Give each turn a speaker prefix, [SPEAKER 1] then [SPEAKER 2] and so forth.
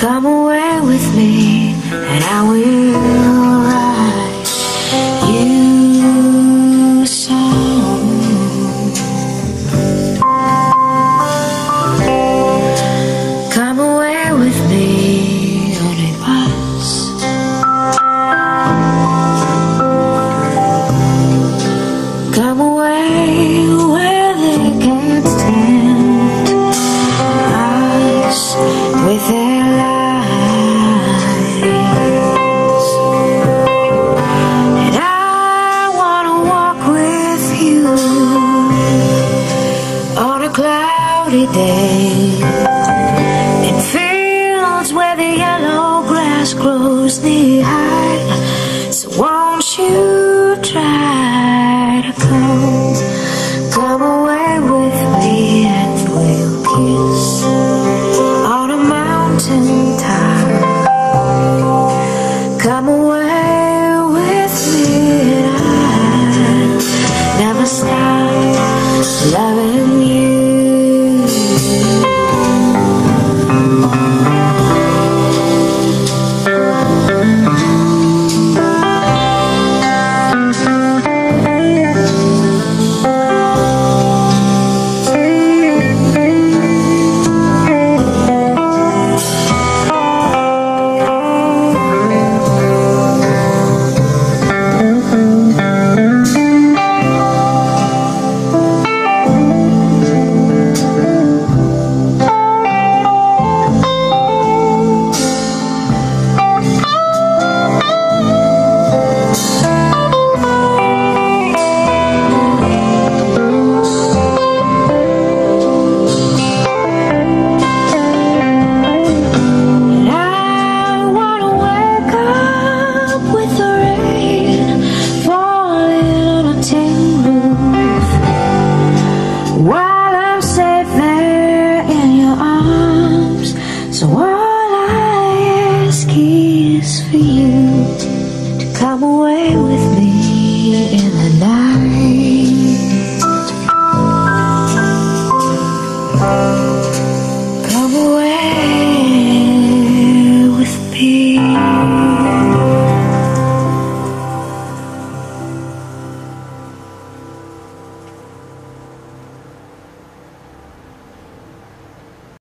[SPEAKER 1] Come away with me, and I will write you a song. Come away with me on a bus. Come away where they can't stand us with their lies. And I wanna walk with you on a cloudy day, in fields where the yellow grass grows knee high. So won't you try to come away with me, and we'll kiss on a mountain top. Come away with me, and I'll never stop loving you. While I'm safe there in your arms, so all I ask is for you.